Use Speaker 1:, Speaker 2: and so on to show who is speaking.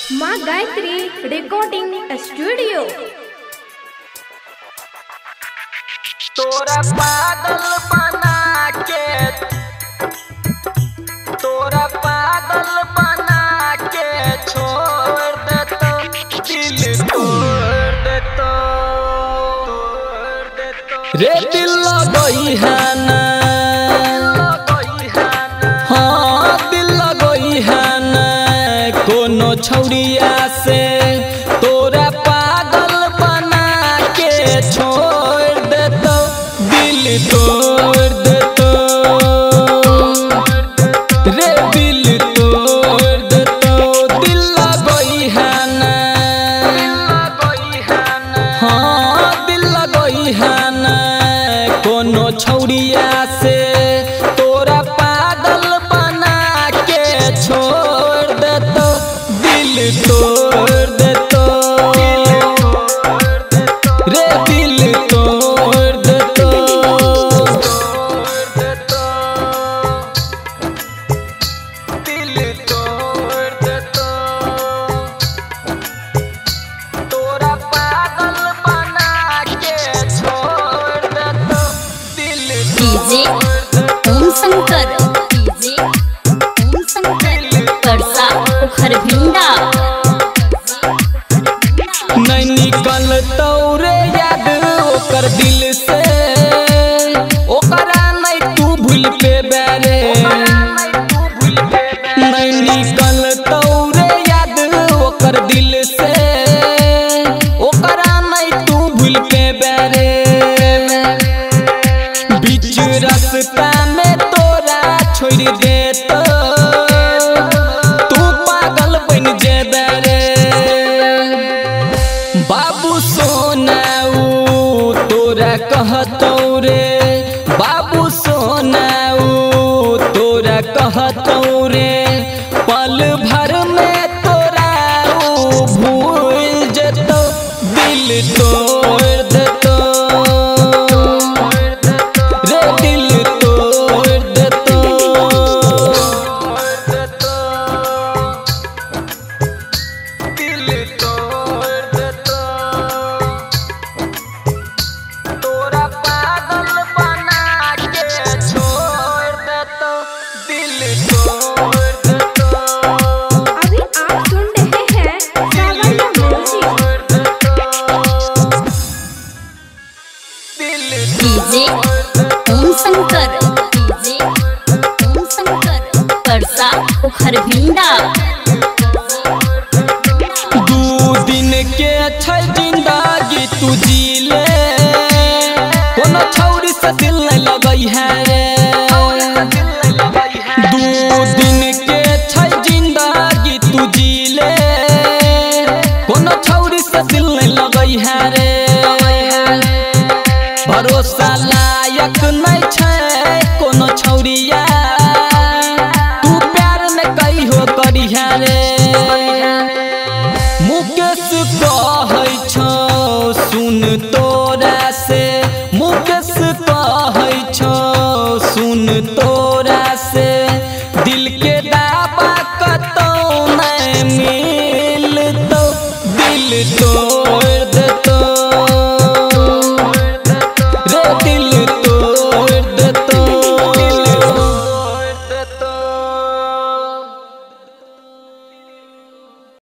Speaker 1: माँ Gayatri recording studio.
Speaker 2: तोरा पागल बना के छोड़ देतो, दिल तोड़ देतो रे। दिल लगई है ना, हाँ दिल लगई है ना कोनो छौरिया से। तोरा पागल बना के छोड़ देतो, दिल तोड़ देतो रे, दिल तोड़ देतो। दिल लगई है ना, हाँ दिल लगई है ना कोनो छौरिया से। तोरा पागल बना के छोड़ देतो, दिल तोड़ देतो रे, दिल तोड़ देतो। दिल तोड़ देतो, तोरा पागल बना के छोड़ देतो, दिल
Speaker 3: डीजे ओम शंकर, डीजे ओम शंकर परसा उखरभिंडा।
Speaker 2: नहीं निकलतौ रे याद ओकर दिल से, ओकरा नहीं तू भूल पे बेरे। नहीं निकलतौ रे याद ओकर दिल से, ओकरा नहीं तू भूल पे बेरे। बीच रास्ता में तोरा छोड़ देतो, तू पागल बन जेबे रे। बाबू सोनाऊ तोरा कहतौ रे, बाबू सोनाऊ तोरा कहतौ रे। पल भर में तोरा भूल जेतो, दिल तोड़ देतो रे, दिल तोड़ देतो। दिल तोड़ देतो, तोरा पागल बना के छोड़ देतो, दिल तोड़ देतो।
Speaker 1: अभी आप सुन रहे हैं Sawariya music.
Speaker 3: DJ Om Shankar, DJ Om Shankar Parsa Ukharbhinda.
Speaker 2: दू दिन के छै जिंदगी तू जी ले, कोनो छौरी से दिल नहीं लगई है रे। दू दिन के छै जिंदगी तू जी ले, कोनो छौरी से दिल नहीं लगई है रे। भरोसा लायक नहीं छै कोनो छौरिया, तू प्यार में कहियो करिहा रे। मुकेश कहै छौ सुन तोरा से, मुकेश कहै छौ सुन तोरा से। दिल के दावा कतौ नहीं मिलतौ, दिल तो